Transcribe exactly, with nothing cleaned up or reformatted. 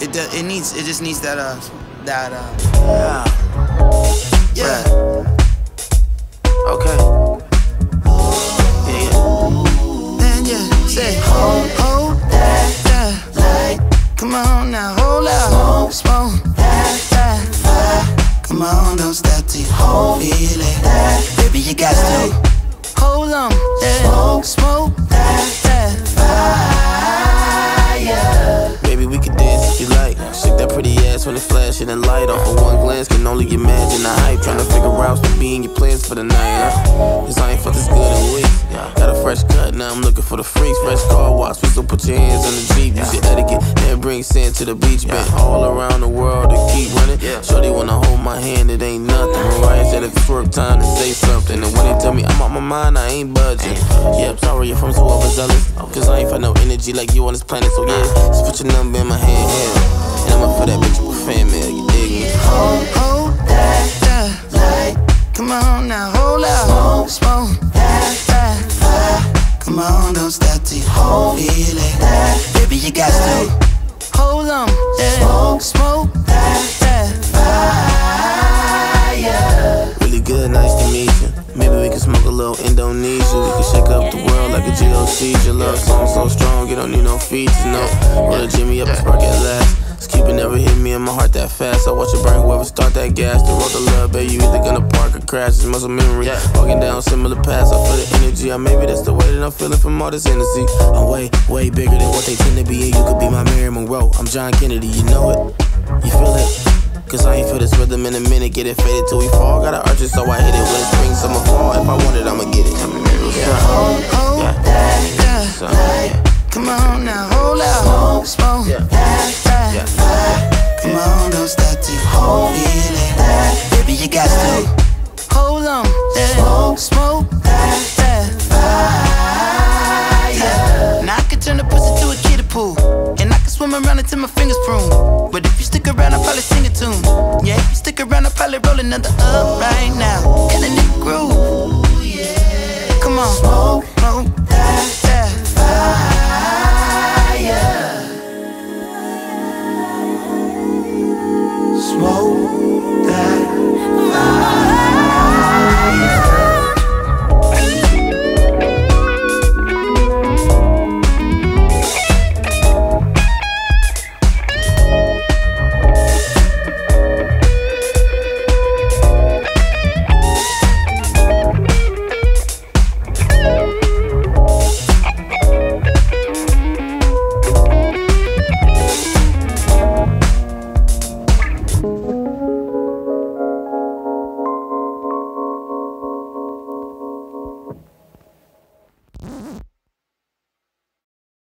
It does, it needs, it just needs that, uh, that, uh, yeah. yeah. Okay. Yeah, yeah. And yeah, say, hold, hold that, that light. Come on now, hold out, smoke that, that fire. Come on, don't stop till you feel it. Baby, you got to hold on, yeah. Smoke that, that fire. Baby, we could dance if you like. Shake that pretty ass when it flashing and light off of one glance. Can only imagine the hype. Tryna figure out what's be in your plans for the night, huh? Cause I ain't felt this good in weeks. Got a fresh cut, now I'm looking for the freaks. Fresh car wash, so put your hands on the Jeep. Use your etiquette and bring sand to the beach. Been all around the world to keep running. Shorty wanna hold my hand, it ain't nothing. Mariah said if it's work time to say something. And when they tell me I'm out my mind, I ain't budging. Yeah, I'm sorry if I'm so overzealous, cause I ain't find no energy like you on this planet. So yeah, just put your number in my hand, yeah. And I'ma fill that bitch with fan mail, you dig me? Hold, hold that, that light. Come on now, hold out, smoke, smoke that, that fire. Come on, don't stop till you feel it. Baby, you got to hold on, yeah. Smoke that, that fire. Really good, nice to meet you. Maybe we can smoke a little Indonesia. We can shake up the world like a G O C. Your love song so strong, you don't need no features, no. Roll a Jimmy up and spark at last. Cupid never hit me in my heart that fast. I watch it burn, whoever start that gas. The road to love, baby, you either gonna park or crash. It's muscle memory, walking down similar paths. I feel the energy, or maybe that's the way that I'm feeling from all this energy. I'm way, way bigger than what they tend to be. And you could be my Mary Monroe, I'm John Kennedy, you know it? You feel it? Cause I ain't feel this rhythm in a minute. Get it faded till we fall. Gotta arch it so I hit it. When it's spring, summer, fall. If I want it, I'ma get it. Yeah, hold, hold that, that light. Come on now, hold out, smoke that, that fire. Come on, don't stop till you feel it. Baby, you got to hold on, yeah. Smoke that, that fire. Now I can turn the pussy to a kiddie pool, and I can swim around until my fingers prune. But if you stick around, I'll probably sing a tune. Yeah, if you stick around, I'll probably roll another up right now. In a nigga groove. Come on, smoke